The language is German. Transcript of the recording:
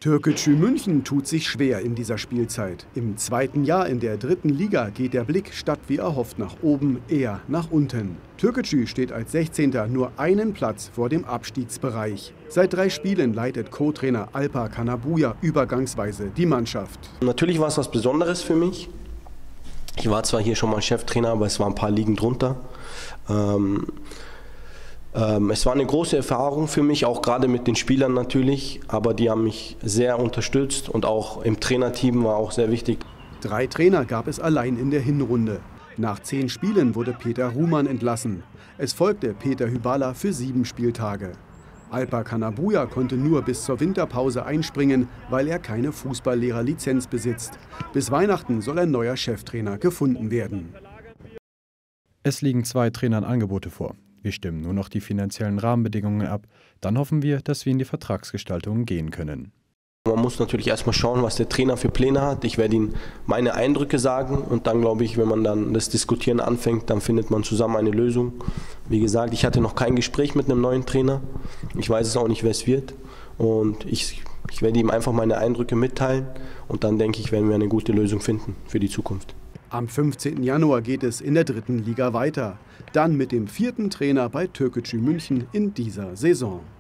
Türkgücü München tut sich schwer in dieser Spielzeit. Im zweiten Jahr in der dritten Liga geht der Blick statt wie erhofft nach oben, eher nach unten. Türkgücü steht als 16. nur einen Platz vor dem Abstiegsbereich. Seit 3 Spielen leitet Co-Trainer Alper Kanabuya übergangsweise die Mannschaft. Natürlich war es was Besonderes für mich. Ich war zwar hier schon mal Cheftrainer, aber es waren ein paar Ligen drunter. Es war eine große Erfahrung für mich, auch gerade mit den Spielern natürlich, aber die haben mich sehr unterstützt und auch im Trainerteam war auch sehr wichtig. 3 Trainer gab es allein in der Hinrunde. Nach 10 Spielen wurde Peter Ruhmann entlassen. Es folgte Peter Hyballa für 7 Spieltage. Alper Kanabuya konnte nur bis zur Winterpause einspringen, weil er keine Fußballlehrerlizenz besitzt. Bis Weihnachten soll ein neuer Cheftrainer gefunden werden. Es liegen 2 Trainern Angebote vor. Wir stimmen nur noch die finanziellen Rahmenbedingungen ab. Dann hoffen wir, dass wir in die Vertragsgestaltung gehen können. Man muss natürlich erstmal schauen, was der Trainer für Pläne hat. Ich werde ihm meine Eindrücke sagen und dann glaube ich, wenn man dann das Diskutieren anfängt, dann findet man zusammen eine Lösung. Wie gesagt, ich hatte noch kein Gespräch mit einem neuen Trainer. Ich weiß es auch nicht, wer es wird. Und ich werde ihm einfach meine Eindrücke mitteilen und dann denke ich, werden wir eine gute Lösung finden für die Zukunft. Am 15. Januar geht es in der dritten Liga weiter. Dann mit dem 4. Trainer bei Türkgücü München in dieser Saison.